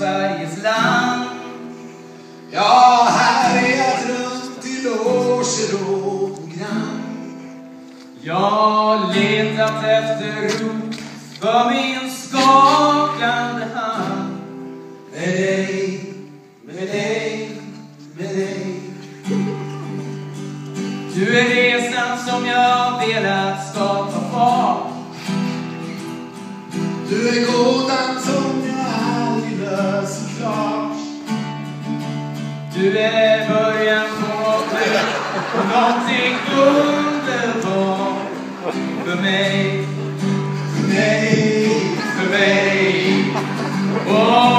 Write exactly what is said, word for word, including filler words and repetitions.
Sveriges land. Ja, här är jag runt i loger och program. Jag har letat efter ro för min skakande hand. Med dig, med dig, med dig. Du är resan som jag velat skapa fart. Du är gåtan som jag aldrig löser klart. Du är början på någonting underbart. För mig, För mig, för mig. Oh.